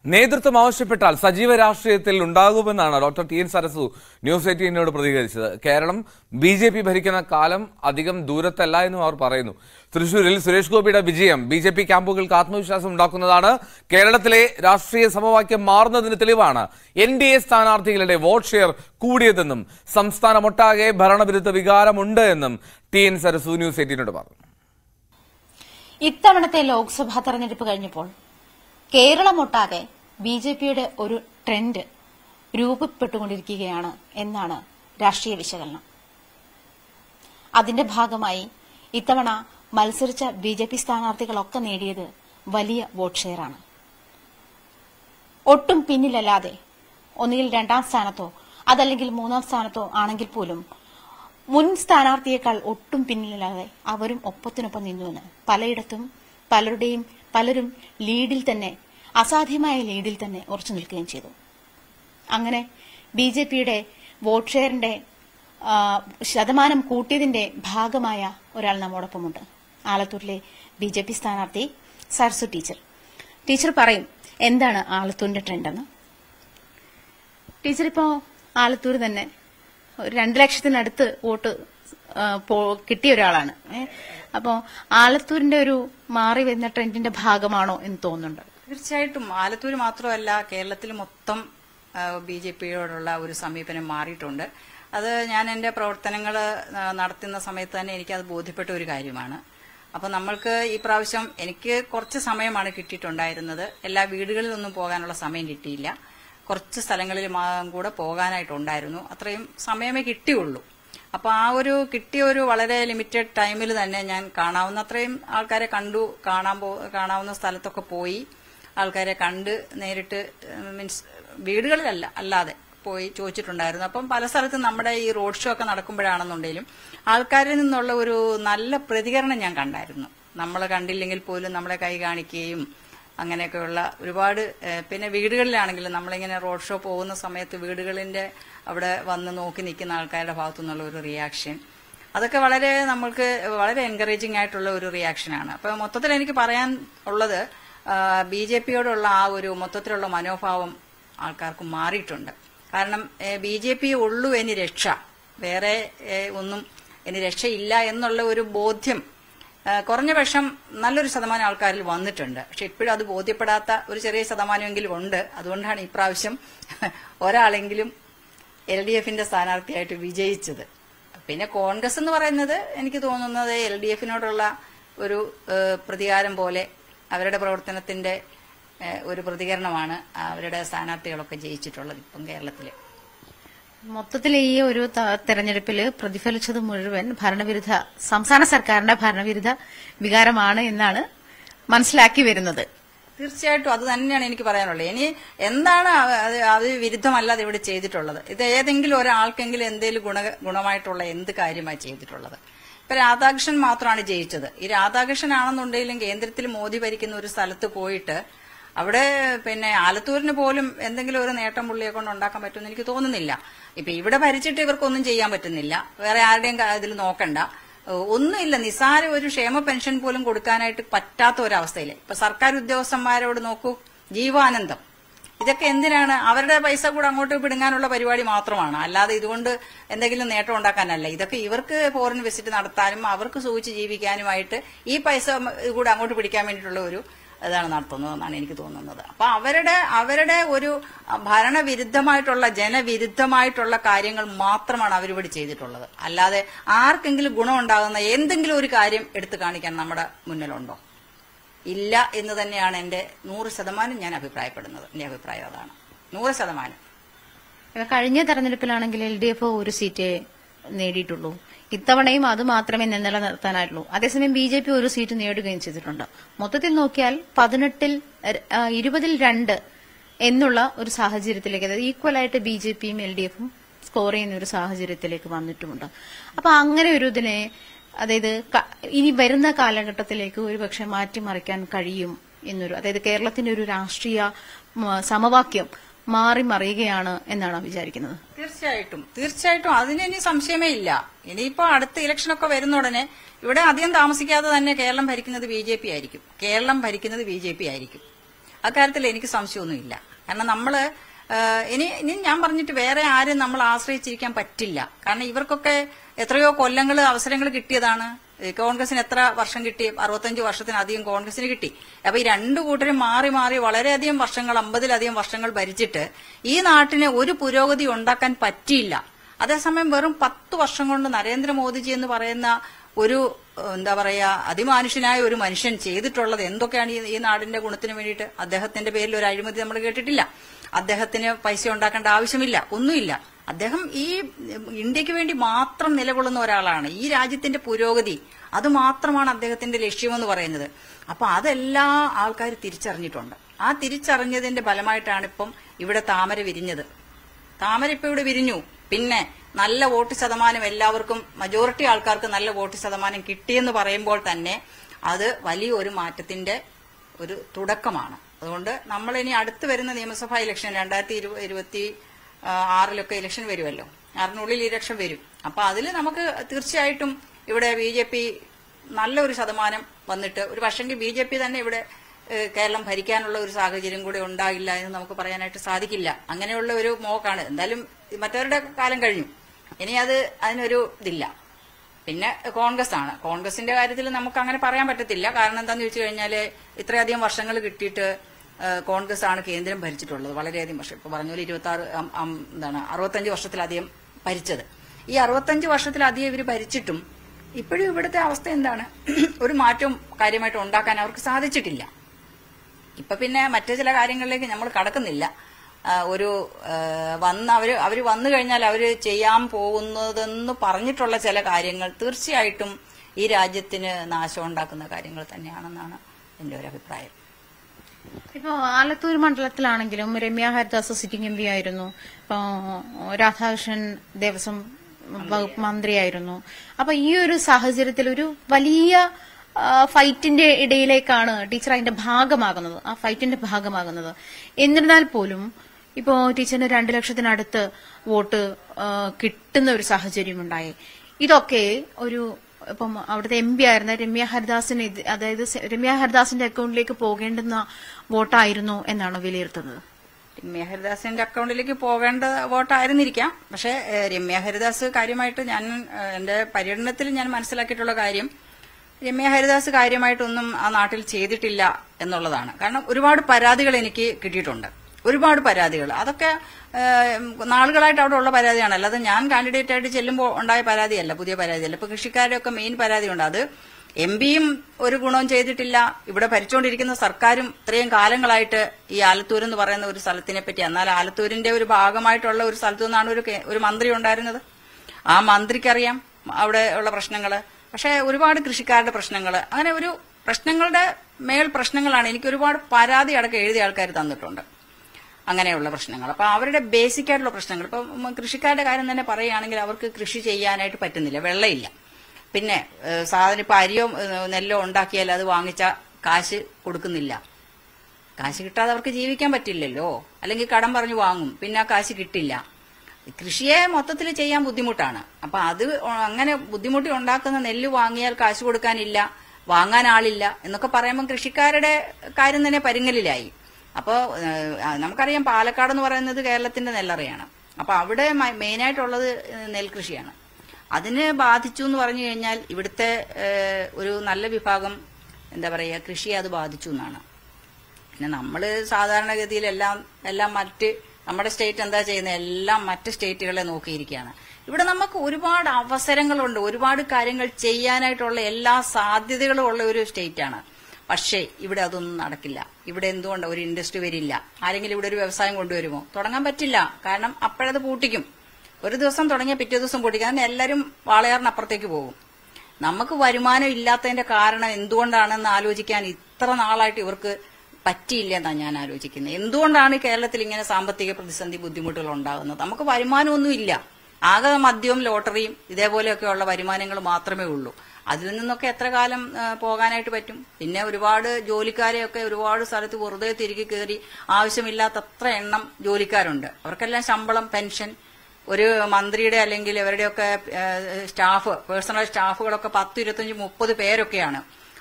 നേതൃത്വം ആവശ്യപ്പെട്ടാൽ സജീവ രാഷ്ട്രീയത്തിൽ ഉണ്ടാകുമെന്നാണ് doctor T N Sarasu News 18നോട് പ്രതികരിച്ചത്. കേരളം ബി.ജെ.പി. ഭരിക്കുന്ന കാലം അധികം ദൂരത്തല്ല എന്നും അവർ പറയുന്നു. തൃശൂരിൽ സുരേഷ് ഗോപിയുടെ വിജയം ബി.ജെ.പി. ക്യാമ്പുകൾക്ക് ആത്മവിശ്വാസം ഉണ്ടാക്കുന്നതാണ്. കേരളത്തിലെ രാഷ്ട്രീയ സമവാക്യം മാറുന്നതിന് തെളിവാണ് എൻ.ഡി.എ സ്ഥാനാർത്ഥികളുടെ വോട്ട് ഷെയർ കൂടിയതെന്നും സംസ്ഥാനമൊട്ടാകെ ഭരണവിരുദ്ധ വികാരമുണ്ട് എന്നും ടി എൻ സരസു ന്യൂസ് 18നോട് പറഞ്ഞു. ഇത്തവണത്തെ ലോക്സഭാ തെരഞ്ഞെടുപ്പ് കഴിഞ്ഞപ്പോൾ കേരളമൊട്ടാകെ ബി.ജെ.പിയുടെ ഒരു ട്രെൻഡ് രൂപപ്പെട്ടുകൊണ്ടിരിക്കുകയാണ് എന്നാണ് രാഷ്ട്രീയ വിശകലനം. അതിന്റെ ഭാഗമായി ഇത്തവണ മത്സരിച്ച ബി.ജെ.പി. സ്ഥാനാർത്ഥികളൊക്കെ നേടിയത് വലിയ വോട്ട് ഷെയറാണ്. ഒട്ടും പിന്നിലല്ലാതെ ഒന്നുകിൽ 2ാം സ്ഥാനത്തോ അതല്ലെങ്കിൽ 3ാം സ്ഥാനത്തോ ആണെങ്കിൽ പോലും മുൻ സ്ഥാനാർത്ഥിയേക്കാൾ ഒട്ടും പിന്നിലല്ലാതെ അവരും ഒപ്പത്തിനൊപ്പം നിന്നുവെന്ന് പലയിടത്തും പലരും ലീഡിൽ തന്നെ, അസാധ്യമായ ലീഡിൽ തന്നെ ഉറച്ചു നിൽക്കുകയും ചെയ്തു. അങ്ങനെ ബി.ജെ.പിയുടെ വോട്ട് ഷെയറിന്റെ ശതമാനം കൂട്ടിയതിന്റെ ഭാഗമായ ഒരാൾ നമ്മോടൊപ്പമുണ്ട്. ആലത്തൂരിലെ ബി.ജെ.പി. സ്ഥാനാർത്ഥി സരസു ടീച്ചർ പറയും എന്താണ് ആലത്തൂരിന്റെ ട്രെൻഡെന്ന്. ടീച്ചർ ഇപ്പോ ആലത്തൂർ തന്നെ 2 ലക്ഷത്തിനടുത്ത് വോട്ട് കിട്ടിയ ഒരാളാണ്. അപ്പോ ആലത്തൂരിന്റെ ഒരു മാറി വരുന്ന ട്രെൻഡിന്റെ ഭാഗമാണോ എന്ന് തോന്നുന്നുണ്ട്? തീർച്ചയായിട്ടും ആലത്തൂർ മാത്രമല്ല, കേരളത്തിൽ മൊത്തം ബി.ജെ.പിയോടുള്ള ഒരു സമീപനം മാറിയിട്ടുണ്ട്. അത് ഞാൻ എന്റെ പ്രവർത്തനങ്ങൾ നടത്തുന്ന സമയത്ത് തന്നെ എനിക്കത് ബോധ്യപ്പെട്ട ഒരു കാര്യമാണ്. അപ്പൊ നമ്മൾക്ക് ഈ പ്രാവശ്യം എനിക്ക് കുറച്ച് സമയമാണ് കിട്ടിയിട്ടുണ്ടായിരുന്നത്. എല്ലാ വീടുകളിലൊന്നും പോകാനുള്ള സമയം കിട്ടിയില്ല. കുറച്ച് സ്ഥലങ്ങളിൽ കൂടെ പോകാനായിട്ടുണ്ടായിരുന്നു. അത്രയും സമയമേ കിട്ടിയുള്ളൂ. അപ്പൊ ആ ഒരു കിട്ടിയ ഒരു വളരെ ലിമിറ്റഡ് ടൈമിൽ തന്നെ ഞാൻ കാണാവുന്ന അത്രയും ആൾക്കാരെ കണ്ടു. കാണാവുന്ന സ്ഥലത്തൊക്കെ പോയി ആൾക്കാരെ കണ്ട് നേരിട്ട്, മീൻസ് വീടുകളിലല്ല അല്ലാതെ പോയി ചോദിച്ചിട്ടുണ്ടായിരുന്നു. അപ്പം പല സ്ഥലത്തും നമ്മുടെ ഈ റോഡ് ഷോ ഒക്കെ നടക്കുമ്പോഴാണെന്നുണ്ടെങ്കിലും ആൾക്കാരിൽ നിന്നുള്ള ഒരു നല്ല പ്രതികരണം ഞാൻ കണ്ടായിരുന്നു. നമ്മളെ കണ്ടില്ലെങ്കിൽ പോലും നമ്മളെ കൈ കാണിക്കുകയും അങ്ങനെയൊക്കെയുള്ള ഒരുപാട്. പിന്നെ വീടുകളിലാണെങ്കിലും നമ്മളിങ്ങനെ റോഡ് ഷോ പോകുന്ന സമയത്ത് വീടുകളിന്റെ അവിടെ വന്ന് നോക്കി നിൽക്കുന്ന ആൾക്കാരുടെ ഭാഗത്തു നിന്നുള്ള ഒരു റിയാക്ഷൻ, അതൊക്കെ നമ്മൾക്ക് വളരെ എൻകറേജിംഗ് ആയിട്ടുള്ള ഒരു റിയാക്ഷനാണ്. അപ്പൊ മൊത്തത്തിൽ എനിക്ക് പറയാൻ ഉള്ളത്, ബി.ജെ.പിയോടുള്ള ആ ഒരു മൊത്തത്തിലുള്ള മനോഭാവം ആൾക്കാർക്ക് മാറിയിട്ടുണ്ട്. കാരണം ബി.ജെ.പി ഉള്ളൂ ഇനി രക്ഷ, വേറെ ഒന്നും ഇനി രക്ഷയില്ല എന്നുള്ള ഒരു ബോധ്യം കുറഞ്ഞ പക്ഷം നല്ലൊരു ശതമാനം ആൾക്കാരിൽ വന്നിട്ടുണ്ട്. പക്ഷെ ഇപ്പോഴും അത് ബോധ്യപ്പെടാത്ത ഒരു ചെറിയ ശതമാനമെങ്കിലും ഉണ്ട്. അതുകൊണ്ടാണ് ഇപ്രാവശ്യം ഒരാളെങ്കിലും LDFന്റെ സ്ഥാനാർത്ഥിയായിട്ട് വിജയിച്ചത്. പിന്നെ കോൺഗ്രസ് എന്ന് പറയുന്നത് എനിക്ക് തോന്നുന്നത് LDFനോടുള്ള ഒരു പ്രതികാരം പോലെ, അവരുടെ പ്രവർത്തനത്തിന്റെ ഒരു പ്രതികരണമാണ് അവരുടെ സ്ഥാനാർത്ഥികളൊക്കെ ജയിച്ചിട്ടുള്ളത് ഇപ്പം കേരളത്തില്. മൊത്തത്തിൽ ഈ ഒരു തെരഞ്ഞെടുപ്പിൽ പ്രതിഫലിച്ചത് മുഴുവൻ സംസ്ഥാന സർക്കാരിന്റെ ഭരണവിരുദ്ധ വികാരമാണ് എന്നാണ് മനസ്സിലാക്കി വരുന്നത്. തീർച്ചയായിട്ടും അത് തന്നെയാണ് എനിക്ക് പറയാനുള്ളത്. ഇനി എന്താണ് അത് വിരുദ്ധമല്ലാതെ ഇവിടെ ചെയ്തിട്ടുള്ളത്? ഇത് ഏതെങ്കിലും ഒരാൾക്കെങ്കിലും എന്തെങ്കിലും ഗുണമായിട്ടുള്ള എന്ത് കാര്യമായി ചെയ്തിട്ടുള്ളത്? ഇപ്പൊ രാധാകൃഷ്ണൻ മാത്രമാണ് ജയിച്ചത്. ഈ രാധാകൃഷ്ണൻ ആണെന്നുണ്ടെങ്കിലും കേന്ദ്രത്തിൽ മോദി ഭരിക്കുന്ന ഒരു സ്ഥലത്ത് പോയിട്ട് അവിടെ പിന്നെ ആലത്തൂരിന് പോലും എന്തെങ്കിലും ഒരു നേട്ടം പുള്ളിയെ കൊണ്ട് ഉണ്ടാക്കാൻ പറ്റുമെന്ന് എനിക്ക് തോന്നുന്നില്ല. ഇപ്പൊ ഇവിടെ ഭരിച്ചിട്ട് ഇവർക്കൊന്നും ചെയ്യാൻ പറ്റുന്നില്ല. വേറെ ആരുടെയും ഇതിൽ നോക്കണ്ട, ഒന്നുമില്ല. നിസ്സാര ഒരു ക്ഷേമ പെൻഷൻ പോലും കൊടുക്കാനായിട്ട് പറ്റാത്ത ഒരവസ്ഥയില് ഇപ്പൊ സർക്കാർ ഉദ്യോഗസ്ഥന്മാരോട് നോക്കൂ, ജീവാനന്ദം. ഇതൊക്കെ എന്തിനാണ്? അവരുടെ പൈസ കൂടെ അങ്ങോട്ട് പിടുങ്ങാനുള്ള പരിപാടി മാത്രമാണ്, അല്ലാതെ ഇതുകൊണ്ട് എന്തെങ്കിലും നേട്ടം ഉണ്ടാക്കാനല്ല. ഇതൊക്കെ ഇവർക്ക് ഫോറിൻ വിസിറ്റ് നടത്താനും അവർക്ക് സൂചിച്ച് ജീവിക്കാനുമായിട്ട് ഈ പൈസ കൂടെ അങ്ങോട്ട് പിടിക്കാൻ വേണ്ടിയിട്ടുള്ള ഒരു ഇതാണ് നടത്തുന്നതെന്നാണ് എനിക്ക് തോന്നുന്നത്. അപ്പൊ അവരുടെ ഒരു ഭരണവിരുദ്ധമായിട്ടുള്ള ജനവിരുദ്ധമായിട്ടുള്ള കാര്യങ്ങൾ മാത്രമാണ് അവരിവിടെ ചെയ്തിട്ടുള്ളത്. അല്ലാതെ ആർക്കെങ്കിലും ഗുണമുണ്ടാകുന്ന എന്തെങ്കിലും ഒരു കാര്യം എടുത്തു കാണിക്കാൻ നമ്മുടെ മുന്നിലുണ്ടോ? ഇല്ല എന്ന് തന്നെയാണ് എന്റെ 100% ഞാൻ അഭിപ്രായപ്പെടുന്നത്. എന്റെ അഭിപ്രായം അതാണ്, 100%. കഴിഞ്ഞ തെരഞ്ഞെടുപ്പിലാണെങ്കിൽ LDF ഒരു സീറ്റേ നേടിയിട്ടുള്ളൂ. ഇത്തവണയും അത് മാത്രമേ നിലനിർത്താനായിട്ടുള്ളൂ. അതേസമയം ബി.ജെ.പി ഒരു സീറ്റ് നേടുകയും ചെയ്തിട്ടുണ്ട്. മൊത്തത്തിൽ നോക്കിയാൽ 18ൽ 20ൽ 2 എന്നുള്ള ഒരു സാഹചര്യത്തിലേക്ക്, അതായത് ഈക്വലായിട്ട് ബി.ജെ.പിയും LDFും സ്കോർ ചെയ്യുന്ന ഒരു സാഹചര്യത്തിലേക്ക് വന്നിട്ടുമുണ്ട്. അപ്പൊ അങ്ങനെ ഒരു ഇതിനെ, അതായത് ഇനി വരുന്ന കാലഘട്ടത്തിലേക്ക് ഒരുപക്ഷെ മാറ്റിമറിക്കാൻ കഴിയും എന്നൊരു, അതായത് കേരളത്തിന്റെ ഒരു രാഷ്ട്രീയ സമവാക്യം മറിയുകയാണ് എന്നാണ് വിചാരിക്കുന്നത്. തീർച്ചയായിട്ടും അതിന് ഇനി സംശയമേ ഇല്ല. ഇനിയിപ്പോ അടുത്ത ഇലക്ഷനൊക്കെ വരുന്ന ഉടനെ ഇവിടെ അധികം താമസിക്കാതെ തന്നെ കേരളം ഭരിക്കുന്നത് ബി.ജെ.പി ആയിരിക്കും. അക്കാര്യത്തിൽ എനിക്ക് സംശയമൊന്നുമില്ല. കാരണം നമ്മള് ഇനി ഞാൻ പറഞ്ഞിട്ട് വേറെ ആരും നമ്മൾ ആശ്രയിച്ചിരിക്കാൻ പറ്റില്ല. കാരണം ഇവർക്കൊക്കെ എത്രയോ കൊല്ലങ്ങൾ അവസരങ്ങൾ കിട്ടിയതാണ്. കോൺഗ്രസിന് എത്ര വർഷം കിട്ടി? 65 വർഷത്തിനധികം കോൺഗ്രസിന് കിട്ടി. അപ്പൊ ഈ രണ്ടു കൂട്ടരും മാറി മാറി വളരെയധികം വർഷങ്ങൾ, 50-ലധികം വർഷങ്ങൾ ഭരിച്ചിട്ട് ഈ നാട്ടിന് ഒരു പുരോഗതി ഉണ്ടാക്കാൻ പറ്റിയില്ല. അതേസമയം വെറും 10 വർഷം കൊണ്ട് നരേന്ദ്രമോദിജി എന്ന് പറയുന്ന ഒരു എന്താ പറയാ അതിമാനുഷ്യനായ ഒരു മനുഷ്യൻ ചെയ്തിട്ടുള്ളത് എന്തൊക്കെയാണ് ഈ നാടിന്റെ ഗുണത്തിന് വേണ്ടിയിട്ട്? അദ്ദേഹത്തിന്റെ പേരിൽ ഒരു അഴിമതി നമ്മൾ കേട്ടിട്ടില്ല. അദ്ദേഹത്തിന് പൈസ ഉണ്ടാക്കേണ്ട ആവശ്യമില്ല, ഒന്നുമില്ല. അദ്ദേഹം ഈ ഇന്ത്യക്ക് വേണ്ടി മാത്രം നിലകൊള്ളുന്ന ഒരാളാണ്. ഈ രാജ്യത്തിന്റെ പുരോഗതി അത് മാത്രമാണ് അദ്ദേഹത്തിന്റെ ലക്ഷ്യമെന്ന് പറയുന്നത്. അപ്പൊ അതെല്ലാ ആൾക്കാർ തിരിച്ചറിഞ്ഞിട്ടുണ്ട്. ആ തിരിച്ചറിഞ്ഞതിന്റെ ഫലമായിട്ടാണ് ഇപ്പം ഇവിടെ താമര വിരിഞ്ഞത്. താമര ഇപ്പൊ ഇവിടെ വിരിഞ്ഞു. പിന്നെ നല്ല വോട്ട് ശതമാനം എല്ലാവർക്കും, മജോറിറ്റി ആൾക്കാർക്ക് നല്ല വോട്ട് ശതമാനം കിട്ടിയെന്ന് പറയുമ്പോൾ തന്നെ അത് വലിയൊരു മാറ്റത്തിന്റെ ഒരു തുടക്കമാണ്. അതുകൊണ്ട് നമ്മൾ ഇനി അടുത്ത് വരുന്ന നിയമസഭാ ഇലക്ഷൻ 2026 ഇലക്ഷൻ വരുമല്ലോ, 6-നുള്ളിൽ ഇലക്ഷൻ വരും. അപ്പൊ അതിൽ നമുക്ക് തീർച്ചയായിട്ടും ഇവിടെ BJP നല്ലൊരു ശതമാനം വന്നിട്ട് ഒരു പക്ഷെങ്കിൽ BJP തന്നെ ഇവിടെ കേരളം ഭരിക്കാനുള്ള ഒരു സാഹചര്യം കൂടെ ഉണ്ടാകില്ല എന്ന് നമുക്ക് പറയാനായിട്ട് സാധിക്കില്ല. അങ്ങനെയുള്ള ഒരു മോക്കാണ്. എന്തായാലും മറ്റവരുടെ കാലം കഴിഞ്ഞു. ഇനി അതിനൊരു ഇതില്ല. പിന്നെ കോൺഗ്രസ് ആണ്. കോൺഗ്രസിന്റെ കാര്യത്തിൽ നമുക്ക് അങ്ങനെ പറയാൻ പറ്റത്തില്ല. കാരണം എന്താന്ന് ചോദിച്ചു കഴിഞ്ഞാല് ഇത്രയധികം വർഷങ്ങൾ കിട്ടിയിട്ട് കോൺഗ്രസ് ആണ് കേന്ദ്രം ഭരിച്ചിട്ടുള്ളത്. വളരെയധികം വർഷം, ഇപ്പൊ പറഞ്ഞ പോലെ 65 വർഷത്തിലധികം ഭരിച്ചത്. ഈ 65 വർഷത്തിലധികം ഇവർ ഭരിച്ചിട്ടും ഇപ്പോഴും ഇവിടുത്തെ അവസ്ഥ എന്താണ്? ഒരു മാറ്റവും കാര്യമായിട്ട് ഉണ്ടാക്കാൻ അവർക്ക് സാധിച്ചിട്ടില്ല. ഇപ്പൊ പിന്നെ മറ്റു ചില കാര്യങ്ങളിലേക്ക് നമ്മൾ കടക്കുന്നില്ല. അവര് വന്നു കഴിഞ്ഞാൽ അവര് ചെയ്യാൻ പോകുന്നതെന്ന് പറഞ്ഞിട്ടുള്ള ചില കാര്യങ്ങൾ തീർച്ചയായിട്ടും ഈ രാജ്യത്തിന് നാശം ഉണ്ടാക്കുന്ന കാര്യങ്ങൾ തന്നെയാണെന്നാണ് എന്റെ ഒരു അഭിപ്രായം. ഇപ്പൊ ആലത്തൂർ മണ്ഡലത്തിലാണെങ്കിലും രമ്യ ഹരിദാസ് സിറ്റിംഗ് MP ആയിരുന്നു. ഇപ്പൊ രാധാകൃഷ്ണൻ ദേവസ്വം വകുപ്പ് മന്ത്രിയായിരുന്നു. അപ്പൊ ഈ ഒരു സാഹചര്യത്തിൽ ഒരു വലിയ ഫൈറ്റിന്റെ ഇടയിലേക്കാണ് ടീച്ചർ അതിന്റെ ഭാഗമാകുന്നത്, ആ ഫൈറ്റിന്റെ ഭാഗമാകുന്നത്. എന്നിരുന്നാൽ പോലും ഇപ്പോ ടീച്ചറിന് 2 ലക്ഷത്തിനടുത്ത് വോട്ട് കിട്ടുന്ന ഒരു സാഹചര്യം ഉണ്ടായി. ഇതൊക്കെ ഇപ്പം അവിടുത്തെ MP ആയിരുന്ന രമ്യ ഹരിദാസിന്, അതായത് രമ്യ ഹരിദാസിന്റെ അക്കൗണ്ടിലേക്ക് പോകേണ്ടുന്ന വോട്ടായിരുന്നു എന്നാണ് വിലയിരുത്തുന്നത്. രമ്യ ഹരിദാസിന്റെ അക്കൗണ്ടിലേക്ക് പോകേണ്ട വോട്ടായിരുന്നിരിക്കാം. പക്ഷെ രമ്യ ഹരിദാസ് കാര്യമായിട്ട് എന്റെ പര്യടനത്തിൽ ഞാൻ മനസ്സിലാക്കിയിട്ടുള്ള കാര്യം, രമ്യ ഹരിദാസ് കാര്യമായിട്ടൊന്നും ആ നാട്ടിൽ ചെയ്തിട്ടില്ല എന്നുള്ളതാണ്. കാരണം ഒരുപാട് പരാതികൾ എനിക്ക് കിട്ടിയിട്ടുണ്ട്, ഒരുപാട് പരാതികൾ. അതൊക്കെ നാളുകളായിട്ട് അവിടെ ഉള്ള പരാതിയാണ്, അല്ലാതെ ഞാൻ കാൻഡിഡേറ്റ് ആയിട്ട് ചെല്ലുമ്പോൾ ഉണ്ടായ പരാതിയല്ല, പുതിയ പരാതിയല്ല. ഇപ്പൊ കൃഷിക്കാരുടെ ഒക്കെ മെയിൻ പരാതിയുണ്ട്. അത് MPയും ഒരു ഗുണവും ചെയ്തിട്ടില്ല. ഇവിടെ ഭരിച്ചുകൊണ്ടിരിക്കുന്ന സർക്കാരും ഇത്രയും കാലങ്ങളായിട്ട് ഈ ആലത്തൂർ എന്ന് പറയുന്ന ഒരു സ്ഥലത്തിനെ പറ്റി, എന്നാൽ ആലത്തൂരിന്റെ ഒരു ഭാഗമായിട്ടുള്ള ഒരു സ്ഥലത്തു നിന്നാണ് ഒരു മന്ത്രി ഉണ്ടായിരുന്നത്. ആ മന്ത്രിക്കറിയാം അവിടെ ഉള്ള പ്രശ്നങ്ങള്. പക്ഷെ ഒരുപാട് കൃഷിക്കാരുടെ പ്രശ്നങ്ങൾ, അങ്ങനെ ഒരു പ്രശ്നങ്ങളുടെ മേൽ പ്രശ്നങ്ങളാണ്. എനിക്ക് ഒരുപാട് പരാതി അടക്കം എഴുതിയ ആൾക്കാർ തന്നിട്ടുണ്ട്, അങ്ങനെയുള്ള പ്രശ്നങ്ങൾ. അപ്പൊ അവരുടെ ബേസിക് ആയിട്ടുള്ള പ്രശ്നങ്ങൾ, ഇപ്പൊ കൃഷിക്കാരുടെ കാര്യം തന്നെ പറയുകയാണെങ്കിൽ അവർക്ക് കൃഷി ചെയ്യാനായിട്ട് പറ്റുന്നില്ല, വെള്ളമില്ല. പിന്നെ സാധനം ഇപ്പൊ അരിയോ നെല്ലോ ഉണ്ടാക്കിയാൽ അത് വാങ്ങിച്ച കാശ് കൊടുക്കുന്നില്ല. കാശ് കിട്ടാതെ അവർക്ക് ജീവിക്കാൻ പറ്റില്ലല്ലോ. അല്ലെങ്കിൽ കടം പറഞ്ഞു വാങ്ങും, പിന്നെ ആ കാശ് കിട്ടില്ല. കൃഷിയെ മൊത്തത്തിൽ ചെയ്യാൻ ബുദ്ധിമുട്ടാണ്. അപ്പൊ അങ്ങനെ ബുദ്ധിമുട്ടി ഉണ്ടാക്കുന്ന നെല്ല് വാങ്ങിയാൽ കാശ് കൊടുക്കാനില്ല, വാങ്ങാൻ ആളില്ല എന്നൊക്കെ പറയുമ്പോൾ കൃഷിക്കാരുടെ കാര്യം തന്നെ പരുങ്ങലിലായി. അപ്പോ നമുക്കറിയാം പാലക്കാട് എന്ന് പറയുന്നത് കേരളത്തിന്റെ നെല്ലറയാണ്. അപ്പൊ അവിടെ മെയിനായിട്ടുള്ളത് നെൽകൃഷിയാണ്. അതിന് ബാധിച്ചു എന്ന് പറഞ്ഞു കഴിഞ്ഞാൽ ഇവിടുത്തെ ഒരു നല്ല വിഭാഗം എന്താ പറയുക കൃഷിയെ അത് ബാധിച്ചു എന്നാണ്. പിന്നെ നമ്മള് സാധാരണഗതിയിൽ എല്ലാം നമ്മുടെ സ്റ്റേറ്റ് എന്താ ചെയ്യുന്നത്, എല്ലാം മറ്റ് സ്റ്റേറ്റുകളെ നോക്കിയിരിക്കുകയാണ്. ഇവിടെ നമുക്ക് ഒരുപാട് അവസരങ്ങളുണ്ട്, ഒരുപാട് കാര്യങ്ങൾ ചെയ്യാനായിട്ടുള്ള എല്ലാ സാധ്യതകളും ഉള്ള ഒരു സ്റ്റേറ്റാണ്. പക്ഷേ ഇവിടെ അതൊന്നും നടക്കില്ല. ഇവിടെ എന്തുകൊണ്ട് ഒരു ഇൻഡസ്ട്രി വരില്ല? ആരെങ്കിലും ഇവിടെ ഒരു വ്യവസായം കൊണ്ടുവരുമോ? തുടങ്ങാൻ പറ്റില്ല. കാരണം അപ്പോഴത് പൂട്ടിക്കും. ഒരു ദിവസം തുടങ്ങിയ പിറ്റേ ദിവസം പൂട്ടിക്കും. കാരണം എല്ലാവരും വാളയാറിനപ്പുറത്തേക്ക് പോകും. നമുക്ക് വരുമാനം ഇല്ലാത്തതിന്റെ കാരണം എന്തുകൊണ്ടാണെന്ന് ആലോചിക്കാൻ ഇത്ര നാളായിട്ട് ഇവർക്ക് പറ്റിയില്ല എന്നാണ് ഞാൻ ആലോചിക്കുന്നത്. എന്തുകൊണ്ടാണ് കേരളത്തിൽ ഇങ്ങനെ സാമ്പത്തിക പ്രതിസന്ധി ബുദ്ധിമുട്ടുകൾ ഉണ്ടാകുന്നത്? നമുക്ക് വരുമാനമൊന്നുമില്ല. ആകെ മദ്യവും ലോട്ടറിയും ഇതേപോലെയൊക്കെയുള്ള വരുമാനങ്ങൾ മാത്രമേ ഉള്ളൂ. അതിൽ നിന്നൊക്കെ എത്ര കാലം പോകാനായിട്ട് പറ്റും? പിന്നെ ഒരുപാട് ജോലിക്കാരെയൊക്കെ ഒരുപാട് സ്ഥലത്ത് വെറുതെ തിരികെ കയറി ആവശ്യമില്ലാത്തത്ര എണ്ണം ജോലിക്കാരുണ്ട്. അവർക്കെല്ലാം ശമ്പളം, പെൻഷൻ, ഒരു മന്ത്രിയുടെ അല്ലെങ്കിൽ ഇവരുടെയൊക്കെ സ്റ്റാഫ്, പേഴ്സണൽ സ്റ്റാഫുകളൊക്കെ 10, 25, 30 പേരൊക്കെയാണ്.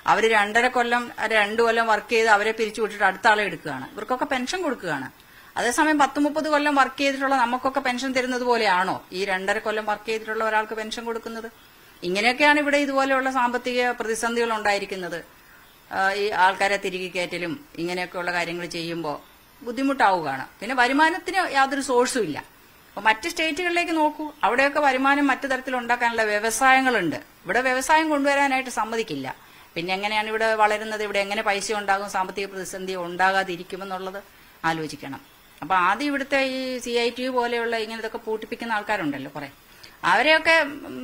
അവർ 2.5 കൊല്ലം 2 കൊല്ലം വർക്ക് ചെയ്ത് അവരെ പിരിച്ചുവിട്ടിട്ട് അടുത്ത ആളെ എടുക്കുകയാണ്. ഇവർക്കൊക്കെ പെൻഷൻ കൊടുക്കുകയാണ്. അതേസമയം 10-30 കൊല്ലം വർക്ക് ചെയ്തിട്ടുള്ള നമുക്കൊക്കെ പെൻഷൻ തരുന്നത് പോലെയാണോ ഈ 2.5 കൊല്ലം വർക്ക് ചെയ്തിട്ടുള്ള ഒരാൾക്ക് പെൻഷൻ കൊടുക്കുന്നത്? ഇങ്ങനെയൊക്കെയാണ് ഇവിടെ ഇതുപോലെയുള്ള സാമ്പത്തിക പ്രതിസന്ധികൾ ഉണ്ടായിരിക്കുന്നത്. ഈ ആൾക്കാരെ തിരികെ കയറ്റലും ഇങ്ങനെയൊക്കെയുള്ള കാര്യങ്ങൾ ചെയ്യുമ്പോൾ ബുദ്ധിമുട്ടാവുകയാണ്. പിന്നെ വരുമാനത്തിന് യാതൊരു സോഴ്സും ഇല്ല. അപ്പൊ മറ്റ് സ്റ്റേറ്റുകളിലേക്ക് നോക്കൂ, അവിടെയൊക്കെ വരുമാനം മറ്റു തരത്തിൽ ഉണ്ടാക്കാനുള്ള വ്യവസായങ്ങളുണ്ട്. ഇവിടെ വ്യവസായം കൊണ്ടുവരാനായിട്ട് സമ്മതിക്കില്ല. പിന്നെ എങ്ങനെയാണ് ഇവിടെ വളരുന്നത്? ഇവിടെ എങ്ങനെ പൈസ ഉണ്ടാകും? സാമ്പത്തിക പ്രതിസന്ധി ഉണ്ടാകാതിരിക്കുമെന്നുള്ളത് ആലോചിക്കണം. അപ്പൊ ആദ്യം ഇവിടുത്തെ ഈ CITU പോലെയുള്ള ഇങ്ങനത്തൊക്കെ പൂട്ടിപ്പിക്കുന്ന ആൾക്കാരുണ്ടല്ലോ കുറെ, അവരെയൊക്കെ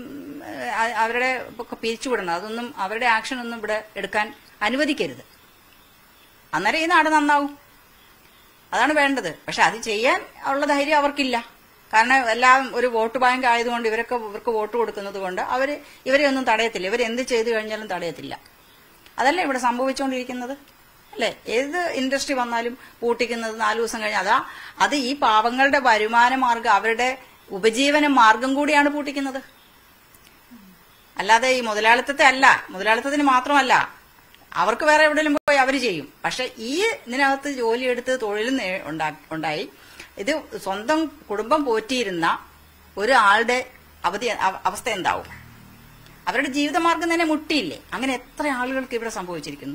അവരുടെ പിരിച്ചുവിടണം. അതൊന്നും അവരുടെ ആക്ഷൻ ഒന്നും ഇവിടെ എടുക്കാൻ അനുവദിക്കരുത്. അന്നേരം ഈ നാട് നന്നാവും. അതാണ് വേണ്ടത്. പക്ഷെ അത് ചെയ്യാൻ ഉള്ള ധൈര്യം അവർക്കില്ല. കാരണം എല്ലാം ഒരു വോട്ട് ബാങ്ക് ആയതുകൊണ്ട് ഇവർക്ക് വോട്ട് കൊടുക്കുന്നത് കൊണ്ട് ഇവരെ ഒന്നും തടയത്തില്ല. ഇവരെന്ത് ചെയ്തു കഴിഞ്ഞാലും തടയത്തില്ല. അതല്ലേ ഇവിടെ സംഭവിച്ചുകൊണ്ടിരിക്കുന്നത് അല്ലെ? ഏത് ഇൻഡസ്ട്രി വന്നാലും പൂട്ടിക്കുന്നത് 4 ദിവസം കഴിഞ്ഞ് അത് ഈ പാവങ്ങളുടെ വരുമാന മാർഗം, അവരുടെ ഉപജീവന മാർഗം കൂടിയാണ് പൂട്ടിക്കുന്നത്. അല്ലാതെ ഈ മുതലാളിത്തത്തിന് മാത്രമല്ല, അവർക്ക് വേറെ എവിടെയെങ്കിലും പോയി അവർ ചെയ്യും. പക്ഷെ ഈ ഇതിനകത്ത് ജോലിയെടുത്ത് തൊഴിൽ ഉണ്ടായി ഇത് സ്വന്തം കുടുംബം പോറ്റിയിരുന്ന ഒരാളുടെ അവസ്ഥ എന്താവും? അവരുടെ ജീവിതമാർഗം തന്നെ മുട്ടിയില്ലേ? അങ്ങനെ എത്ര ആളുകൾക്ക് ഇവിടെ സംഭവിച്ചിരിക്കുന്നു.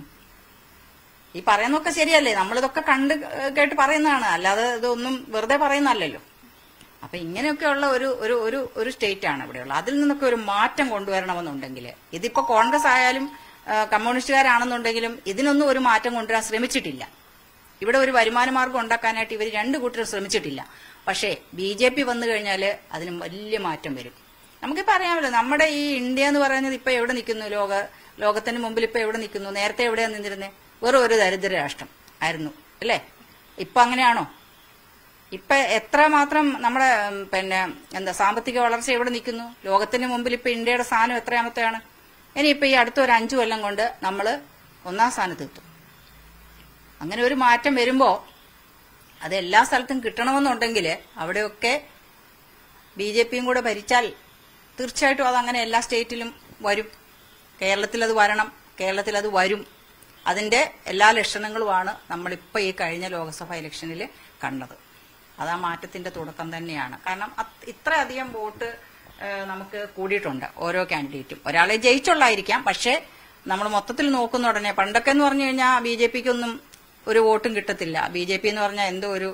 ഈ പറയുന്നതൊക്കെ ശരിയല്ലേ? നമ്മളിതൊക്കെ കണ്ട് കേട്ട് പറയുന്നതാണ്, അല്ലാതെ ഇതൊന്നും വെറുതെ പറയുന്നതല്ലല്ലോ. അപ്പൊ ഇങ്ങനെയൊക്കെയുള്ള ഒരു സ്റ്റേറ്റ് ആണ് ഇവിടെയുള്ളത്. അതിൽ നിന്നൊക്കെ ഒരു മാറ്റം കൊണ്ടുവരണമെന്നുണ്ടെങ്കിൽ, ഇതിപ്പോ കോൺഗ്രസ് ആയാലും കമ്മ്യൂണിസ്റ്റുകാരാണെന്നുണ്ടെങ്കിലും ഇതിനൊന്നും ഒരു മാറ്റം കൊണ്ടുവരാൻ ശ്രമിച്ചിട്ടില്ല. ഇവിടെ ഒരു വരുമാന മാർഗം ഉണ്ടാക്കാനായിട്ട് ഇവർ 2 കൂട്ടരും ശ്രമിച്ചിട്ടില്ല. പക്ഷേ BJP വന്നു കഴിഞ്ഞാൽ അതിന് വലിയ മാറ്റം വരും. നമുക്കിപ്പോ അറിയാമല്ലോ, നമ്മുടെ ഈ ഇന്ത്യ എന്ന് പറയുന്നത് ഇപ്പൊ എവിടെ നിൽക്കുന്നു? ലോകത്തിന് മുമ്പിൽ ഇപ്പൊ എവിടെ നിൽക്കുന്നു? നേരത്തെ എവിടെയാ നിന്നിരുന്നത്? വെറും ഒരു ദരിദ്ര രാഷ്ട്രം ആയിരുന്നു അല്ലേ? ഇപ്പൊ അങ്ങനെയാണോ? ഇപ്പൊ എത്രമാത്രം നമ്മുടെ സാമ്പത്തിക വളർച്ച എവിടെ നിൽക്കുന്നു? ലോകത്തിന് മുമ്പിൽ ഇപ്പൊ ഇന്ത്യയുടെ സ്ഥാനം എത്രയാമത്തെയാണ്? ഇനിയിപ്പോ ഈ അടുത്ത ഒരു 5 കൊല്ലം കൊണ്ട് നമ്മൾ 1-ാം സ്ഥാനത്തെത്തും. അങ്ങനെ ഒരു മാറ്റം വരുമ്പോ അത് എല്ലാ സ്ഥലത്തും കിട്ടണമെന്നുണ്ടെങ്കിൽ അവിടെയൊക്കെ BJPയും കൂടെ ഭരിച്ചാൽ തീർച്ചയായിട്ടും അതങ്ങനെ എല്ലാ സ്റ്റേറ്റിലും വരും. കേരളത്തിൽ അത് വരണം, കേരളത്തിൽ അത് വരും. അതിന്റെ എല്ലാ ലക്ഷണങ്ങളുമാണ് നമ്മളിപ്പോ ഈ കഴിഞ്ഞ ലോക്സഭാ ഇലക്ഷനിൽ കണ്ടത്. അത് ആ മാറ്റത്തിന്റെ തുടക്കം തന്നെയാണ്. കാരണം ഇത്രയധികം വോട്ട് നമുക്ക് കൂടിയിട്ടുണ്ട് ഓരോ കാൻഡിഡേറ്റും. ഒരാളെ ജയിച്ചുള്ളായിരിക്കാം, പക്ഷേ നമ്മൾ മൊത്തത്തിൽ നോക്കുന്ന ഉടനെ പണ്ടൊക്കെ എന്ന് പറഞ്ഞു കഴിഞ്ഞാൽ BJPക്കൊന്നും ഒരു വോട്ടും കിട്ടത്തില്ല. BJP എന്ന് പറഞ്ഞാൽ എന്തോ ഒരു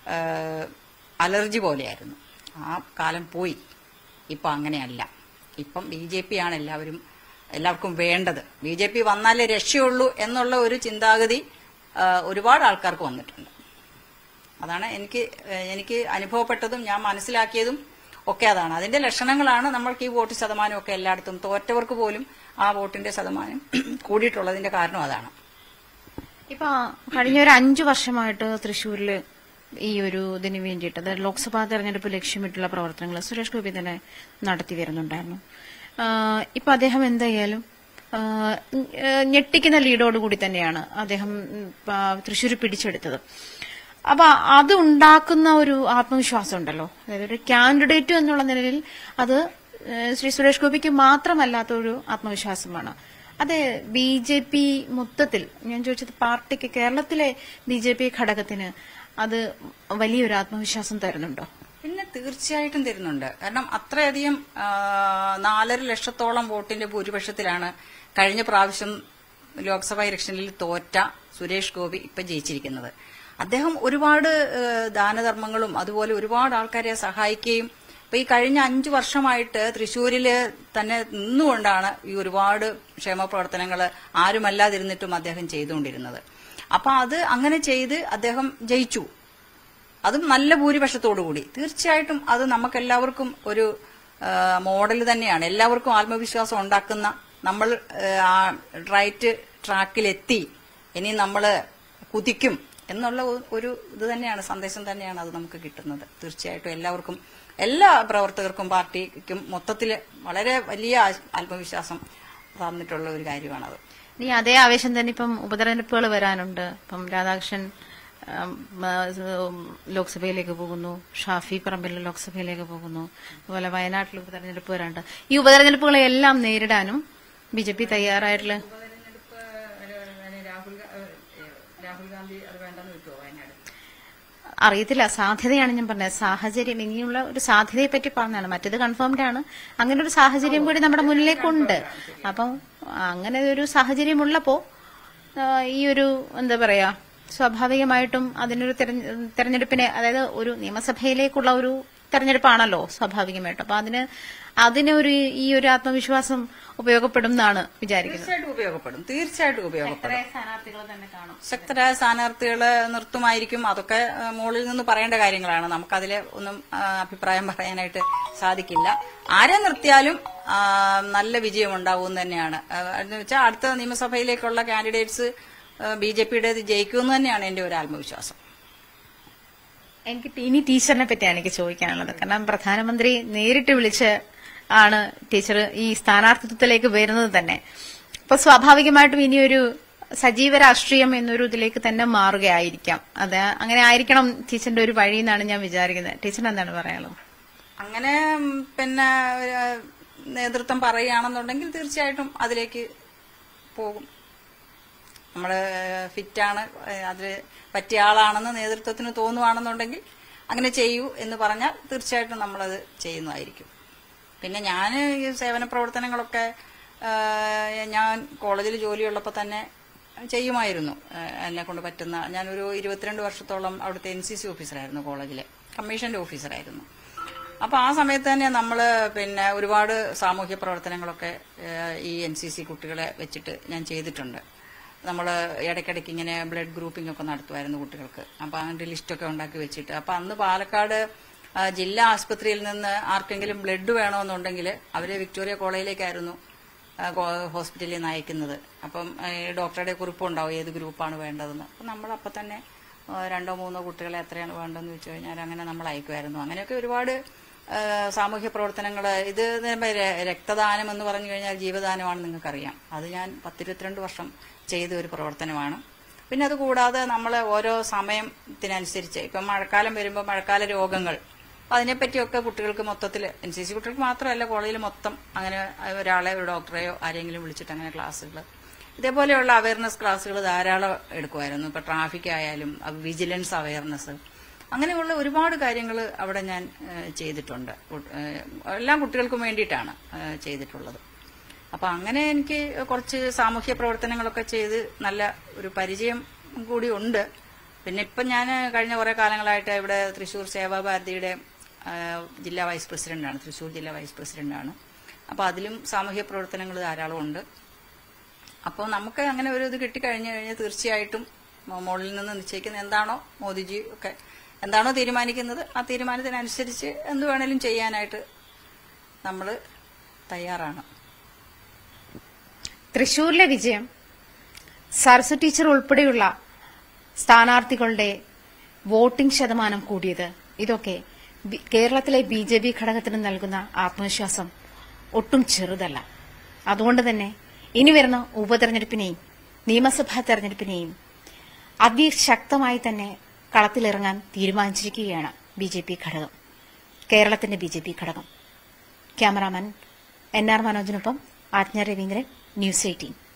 അലർജി പോലെയായിരുന്നു. ആ കാലം പോയി. ഇപ്പൊ അങ്ങനെയല്ല. ഇപ്പം BJP ആണ് എല്ലാവർക്കും വേണ്ടത്. BJP വന്നാലേ രക്ഷയുള്ളൂ എന്നുള്ള ഒരു ചിന്താഗതി ഒരുപാട് ആൾക്കാർക്ക് വന്നിട്ടുണ്ട്. അതാണ് എനിക്ക് അനുഭവപ്പെട്ടതും ഞാൻ മനസ്സിലാക്കിയതും ഒക്കെ അതാണ്. അതിന്റെ ലക്ഷണങ്ങളാണ് നമ്മൾക്ക് ഈ വോട്ട് ശതമാനമൊക്കെ എല്ലായിടത്തും, തോറ്റവർക്ക് പോലും ആ വോട്ടിന്റെ ശതമാനം കൂടിയിട്ടുള്ളതിന്റെ കാരണം അതാണ്. ഇപ്പൊ കഴിഞ്ഞ ഒരു 5 വർഷമായിട്ട് തൃശ്ശൂരിൽ ഈ ഒരു ഇതിന് വേണ്ടിയിട്ട്, അതായത് ലോക്സഭാ തെരഞ്ഞെടുപ്പ് ലക്ഷ്യമിട്ടുള്ള പ്രവർത്തനങ്ങൾ സുരേഷ് ഗോപി തന്നെ നടത്തി വരുന്നുണ്ടായിരുന്നു. ഇപ്പൊ അദ്ദേഹം എന്തായാലും ഞെട്ടിക്കുന്ന ലീഡോടുകൂടി തന്നെയാണ് അദ്ദേഹം തൃശ്ശൂർ പിടിച്ചെടുത്തത്. അപ്പൊ അത് ഉണ്ടാക്കുന്ന ഒരു ആത്മവിശ്വാസം ഉണ്ടല്ലോ, അതായത് ഒരു കാൻഡിഡേറ്റ് എന്നുള്ള നിലയിൽ അത് ശ്രീ സുരേഷ് ഗോപിക്ക് മാത്രമല്ലാത്ത ഒരു ആത്മവിശ്വാസമാണ്. അതെ, BJP മൊത്തത്തിൽ ഞാൻ ചോദിച്ചത് പാർട്ടിക്ക്, കേരളത്തിലെ BJP ഘടകത്തിന് അത് വലിയൊരു ആത്മവിശ്വാസം തരുന്നുണ്ടോ? പിന്നെ തീർച്ചയായിട്ടും തരുന്നുണ്ട്. കാരണം അത്രയധികം 4.5 ലക്ഷത്തോളം വോട്ടിന്റെ ഭൂരിപക്ഷത്തിലാണ് കഴിഞ്ഞ പ്രാവശ്യം ലോക്സഭാ ഇലക്ഷനിൽ തോറ്റ സുരേഷ് ഗോപി ഇപ്പൊ ജയിച്ചിരിക്കുന്നത്. അദ്ദേഹം ഒരുപാട് ദാനധർമ്മങ്ങളും അതുപോലെ ഒരുപാട് ആൾക്കാരെ സഹായിക്കുകയും ഇപ്പൊ ഈ കഴിഞ്ഞ 5 വർഷമായിട്ട് തൃശ്ശൂരില് തന്നെ നിന്നുകൊണ്ടാണ് ഈ ഒരുപാട് ക്ഷേമ പ്രവർത്തനങ്ങൾ ആരുമല്ലാതിരുന്നിട്ടും അദ്ദേഹം ചെയ്തുകൊണ്ടിരുന്നത്. അപ്പൊ അത് അങ്ങനെ ചെയ്ത് അദ്ദേഹം ജയിച്ചു, അതും നല്ല ഭൂരിപക്ഷത്തോടുകൂടി. തീർച്ചയായിട്ടും അത് നമുക്കെല്ലാവർക്കും ഒരു മോഡൽ തന്നെയാണ്. എല്ലാവർക്കും ആത്മവിശ്വാസം ഉണ്ടാക്കുന്ന, നമ്മൾ ആ റൈറ്റ് ട്രാക്കിലെത്തി ഇനി നമ്മൾ കുതിക്കും എന്നുള്ള ഒരു ഇത് തന്നെയാണ്, സന്ദേശം തന്നെയാണ് അത് നമുക്ക് കിട്ടുന്നത്. തീർച്ചയായിട്ടും എല്ലാവർക്കും, എല്ലാ പ്രവർത്തകർക്കും പാർട്ടിക്കും മൊത്തത്തിൽ വളരെ വലിയ ആത്മവിശ്വാസം തന്നിട്ടുള്ള ഒരു കാര്യമാണത്. ഇനി അതേ ആവേശം തന്നെ ഇപ്പം ഉപതെരഞ്ഞെടുപ്പുകൾ വരാനുണ്ട്. ഇപ്പം രാധാകൃഷ്ണൻ ലോക്സഭയിലേക്ക് പോകുന്നു, ഷാഫി പറമ്പിൽ ലോക്സഭയിലേക്ക് പോകുന്നു, അതുപോലെ വയനാട്ടിൽ ഉപതെരഞ്ഞെടുപ്പ് വരാനുണ്ട്. ഈ ഉപതെരഞ്ഞെടുപ്പുകളെല്ലാം നേരിടാനും BJP തയ്യാറായിട്ടുള്ള അറിയത്തില്ല, സാധ്യതയാണ് ഞാൻ പറഞ്ഞത്. സാഹചര്യം, ഇനിയുള്ള ഒരു സാധ്യതയെ പറ്റി പറഞ്ഞതാണ്, മറ്റേത് കൺഫേംഡ് ആണ്. അങ്ങനെ ഒരു സാഹചര്യം കൂടി നമ്മുടെ മുന്നിലേക്കുണ്ട്. അപ്പം അങ്ങനെ ഒരു സാഹചര്യമുള്ളപ്പോ ഈ ഒരു എന്താ പറയാ, സ്വാഭാവികമായിട്ടും അതിനൊരു തെരഞ്ഞെടുപ്പിനെ, അതായത് ഒരു നിയമസഭയിലേക്കുള്ള ഒരു തെരഞ്ഞെടുപ്പാണല്ലോ സ്വാഭാവികമായിട്ടും. അപ്പൊ അതിനൊരു ഈ ഒരു ആത്മവിശ്വാസം ഉപയോഗപ്പെടും എന്നാണ് വിചാരിക്കുന്നത്. തീർച്ചയായിട്ടും ഉപയോഗപ്പെടും. ശക്തരായ സ്ഥാനാർത്ഥികളെ നിർത്തുമായിരിക്കും. അതൊക്കെ മുകളിൽ നിന്ന് പറയേണ്ട കാര്യങ്ങളാണ്. നമുക്കതിൽ ഒന്നും അഭിപ്രായം പറയാനായിട്ട് സാധിക്കില്ല. ആരെ നിർത്തിയാലും നല്ല വിജയം ഉണ്ടാവും തന്നെയാണ്. എന്ന് വെച്ചാൽ അടുത്ത നിയമസഭയിലേക്കുള്ള കാൻഡിഡേറ്റ്സ് BJPയുടേത് ജയിക്കുമെന്ന് തന്നെയാണ് എന്റെ ഒരു ആത്മവിശ്വാസം. എനിക്ക് ഇനി ടീച്ചറിനെ പറ്റിയാണ് എനിക്ക് ചോദിക്കാനുള്ളത്. കാരണം പ്രധാനമന്ത്രി നേരിട്ട് വിളിച്ച് ആണ് ടീച്ചർ ഈ സ്ഥാനാർത്ഥിത്വത്തിലേക്ക് വരുന്നത് തന്നെ. അപ്പൊ സ്വാഭാവികമായിട്ടും ഇനിയൊരു സജീവ രാഷ്ട്രീയം എന്നൊരു ഇതിലേക്ക് തന്നെ മാറുകയായിരിക്കാം. അത് അങ്ങനെ ആയിരിക്കണം ടീച്ചറിന്റെ ഒരു വഴി എന്നാണ് ഞാൻ വിചാരിക്കുന്നത്. ടീച്ചറിന് എന്താണ് പറയാനുള്ളത്? അങ്ങനെ നേതൃത്വം പറയുകയാണെന്നുണ്ടെങ്കിൽ തീർച്ചയായിട്ടും അതിലേക്ക് പോകും. നമ്മള് ഫിറ്റാണ്, അതില് പറ്റിയ ആളാണെന്ന് നേതൃത്വത്തിന് തോന്നുവാണെന്നുണ്ടെങ്കിൽ അങ്ങനെ ചെയ്യൂ എന്ന് പറഞ്ഞാൽ തീർച്ചയായിട്ടും നമ്മളത് ചെയ്യുന്നതായിരിക്കും. പിന്നെ ഞാൻ ഈ സേവന പ്രവർത്തനങ്ങളൊക്കെ ഞാൻ കോളേജിൽ ജോലിയുള്ളപ്പോൾ തന്നെ ചെയ്യുമായിരുന്നു. എന്നെ കൊണ്ട് പറ്റുന്ന, ഞാനൊരു 22 വർഷത്തോളം അവിടുത്തെ NCC ഓഫീസറായിരുന്നു, കോളേജിലെ കമ്മീഷന്റെ ഓഫീസറായിരുന്നു. അപ്പൊ ആ സമയത്ത് തന്നെ നമ്മള് പിന്നെ ഒരുപാട് സാമൂഹ്യ പ്രവർത്തനങ്ങളൊക്കെ ഈ NCC കുട്ടികളെ വെച്ചിട്ട് ഞാൻ ചെയ്തിട്ടുണ്ട്. നമ്മൾ ഇടയ്ക്കിടയ്ക്ക് ഇങ്ങനെ ബ്ലഡ് ഗ്രൂപ്പിംഗ് ഒക്കെ നടത്തുമായിരുന്നു കുട്ടികൾക്ക്. അപ്പൊ അതിന്റെ ലിസ്റ്റൊക്കെ ഉണ്ടാക്കി വെച്ചിട്ട്, അപ്പൊ അന്ന് പാലക്കാട് ജില്ലാ ആശുപത്രിയിൽ നിന്ന് ആർക്കെങ്കിലും ബ്ലഡ് വേണമെന്നുണ്ടെങ്കിൽ അവര് വിക്ടോറിയ കോളേജിലേക്കായിരുന്നു ഹോസ്പിറ്റലിൽ നിന്ന് അയക്കുന്നത്. അപ്പം ഡോക്ടറുടെ കുറിപ്പുണ്ടാവും ഏത് ഗ്രൂപ്പാണ് വേണ്ടതെന്ന്. അപ്പം നമ്മളപ്പം തന്നെ 2-3 കുട്ടികളെ എത്രയാണ് വേണ്ടതെന്ന് വെച്ച് കഴിഞ്ഞാൽ അങ്ങനെ നമ്മൾ അയക്കുമായിരുന്നു. അങ്ങനെയൊക്കെ ഒരുപാട് സാമൂഹ്യ പ്രവർത്തനങ്ങൾ. ഇത് രക്തദാനം എന്ന് പറഞ്ഞു കഴിഞ്ഞാൽ ജീവദാനമാണ്, നിങ്ങൾക്കറിയാം. അത് ഞാൻ 10-22 വർഷം ചെയ്ത ഒരു പ്രവർത്തനമാണ്. പിന്നെ അതുകൂടാതെ നമ്മൾ ഓരോ സമയത്തിനനുസരിച്ച്, ഇപ്പം മഴക്കാലം വരുമ്പോൾ മഴക്കാല രോഗങ്ങൾ, അതിനെപ്പറ്റിയൊക്കെ കുട്ടികൾക്ക് മൊത്തത്തിൽ, NCC കുട്ടികൾക്ക് മാത്രമല്ല കോളേജിൽ മൊത്തം അങ്ങനെ ഒരാളെ, ഒരു ഡോക്ടറെയോ ആരെങ്കിലും വിളിച്ചിട്ട് അങ്ങനെ ക്ലാസ്സുകൾ, ഇതേപോലെയുള്ള അവയർനെസ് ക്ലാസ്സുകൾ ധാരാളം എടുക്കുമായിരുന്നു. ഇപ്പൊ ട്രാഫിക് ആയാലും വിജിലൻസ് അവയർനെസ്, അങ്ങനെയുള്ള ഒരുപാട് കാര്യങ്ങൾ അവിടെ ഞാൻ ചെയ്തിട്ടുണ്ട്. എല്ലാ കുട്ടികൾക്കും വേണ്ടിയിട്ടാണ് ചെയ്തിട്ടുള്ളത്. അപ്പൊ അങ്ങനെ എനിക്ക് കുറച്ച് സാമൂഹ്യ പ്രവർത്തനങ്ങളൊക്കെ ചെയ്ത് നല്ല ഒരു പരിചയം കൂടി ഉണ്ട്. പിന്നെ ഇപ്പം ഞാൻ കഴിഞ്ഞ കുറെ കാലങ്ങളായിട്ട് ഇവിടെ തൃശ്ശൂർ സേവാഭാരതിയുടെ ജില്ലാ വൈസ് പ്രസിഡന്റാണ്, തൃശ്ശൂർ ജില്ലാ വൈസ് പ്രസിഡന്റാണ്. അപ്പൊ അതിലും സാമൂഹ്യ പ്രവർത്തനങ്ങൾ ധാരാളം ഉണ്ട്. അപ്പോൾ നമുക്ക് അങ്ങനെ ഒരു ഇത് കിട്ടിക്കഴിഞ്ഞു കഴിഞ്ഞാൽ തീർച്ചയായിട്ടും മുകളിൽ നിന്ന് നിശ്ചയിക്കുന്ന എന്താണോ മോദിജി ഒക്കെ എന്താണോ തീരുമാനിക്കുന്നത്, ആ തീരുമാനത്തിനനുസരിച്ച് എന്ത് വേണേലും ചെയ്യാനായിട്ട് നമ്മൾ തയ്യാറാണ്. തൃശൂരിലെ വിജയം, സരസു ടീച്ചർ ഉൾപ്പെടെയുള്ള സ്ഥാനാർത്ഥികളുടെ വോട്ടിംഗ് ശതമാനം കൂടിയത്, ഇതൊക്കെ കേരളത്തിലെ BJP ഘടകത്തിന് നൽകുന്ന ആത്മവിശ്വാസം ഒട്ടും ചെറുതല്ല. അതുകൊണ്ട് തന്നെ ഇനി വരുന്ന ഉപതെരഞ്ഞെടുപ്പിനെയും നിയമസഭാ തെരഞ്ഞെടുപ്പിനെയും അതിശക്തമായി തന്നെ കളത്തിലിറങ്ങാൻ തീരുമാനിച്ചിരിക്കുകയാണ് BJP ഘടകം, കേരളത്തിന്റെ BJP ഘടകം. ക്യാമറാമാൻ NR മനോജിനൊപ്പം ആജ്ഞ രവീന്ദ്രൻ, News 18.